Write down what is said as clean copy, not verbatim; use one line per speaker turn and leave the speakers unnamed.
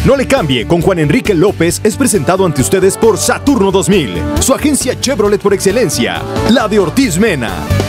No le cambie, con Juan Enrique López es presentado ante ustedes por Saturno 2000, su agencia Chevrolet por excelencia, la de Ortiz Mena.